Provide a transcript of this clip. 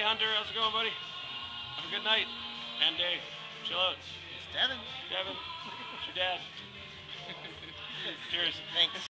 Hunter, how's it going, buddy? Have a good night and day. Chill out. It's Devin. Devin, it's your dad. Cheers. Thanks.